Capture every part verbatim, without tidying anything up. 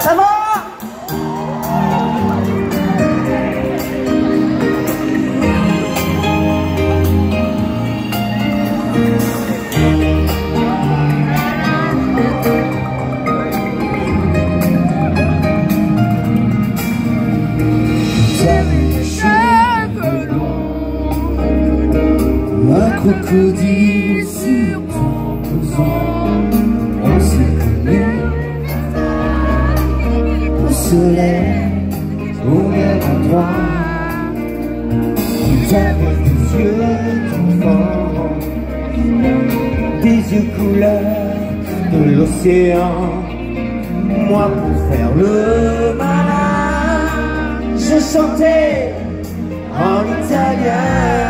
Ça va? Un crocodile sur ton ans, on s'est connus au soleil, au même endroit. Tu avais des yeux d'enfant, des yeux couleur de l'océan. Moi pour faire le malin, je chantais en italien.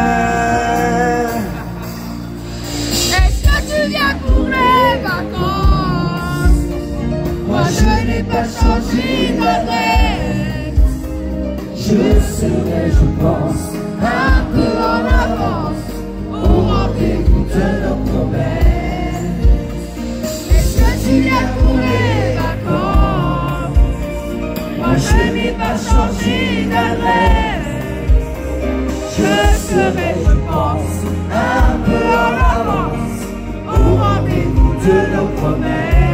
Moi je n'ai pas changé d'adresse. Je serai, je pense, un peu en avance au rendez-vous de nos promesses. Est-ce que tu viens pour les vacances? Moi je n'ai pas changé d'adresse. Je serai, je pense, un peu en avance au rendez-vous de nos promesses.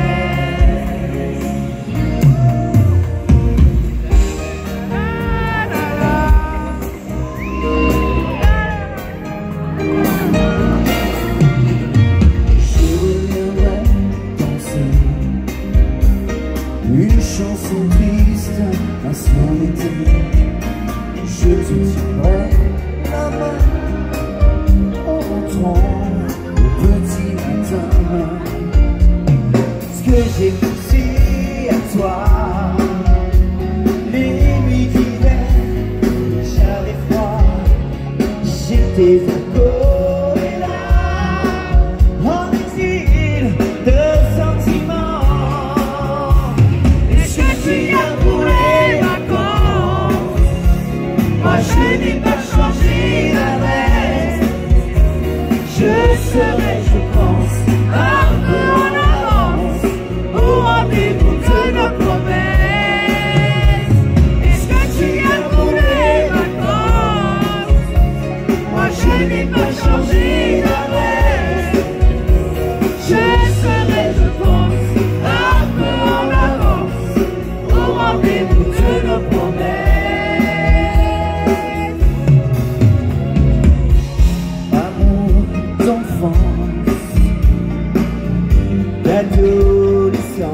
Une chanson triste, un soir d'été, je te tiendrai la main en rentrant au petit matin. Ce que j'ai poussé à toi, les nuits d'hiver, j'avais froid, j'étais accolé là, en exil de sentiments. Je n'ai pas changé d'adresse. Je serai, je pense, un peu en avance au rendez-vous de nos promesses. Est-ce que tu viens pour les vacances? Moi je n'ai pas changé d'adresse. Je serai, je pense, un peu en avance au rendez-vous de nos promesses. D'adolescent,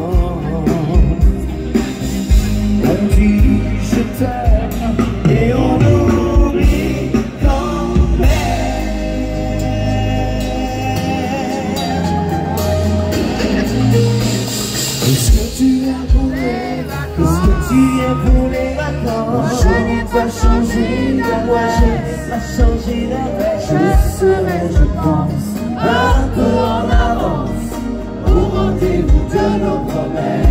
on dit je t'aime et on oublie quand même. Est-ce que tu viens pour les vacances? Est-ce que tu viens pour les vacances? Je n'ai pas changé d'adresse. Je n'ai pas changé d'adresse. Je serai, je pense, un peu en avance au rendez-vous de nos promesses.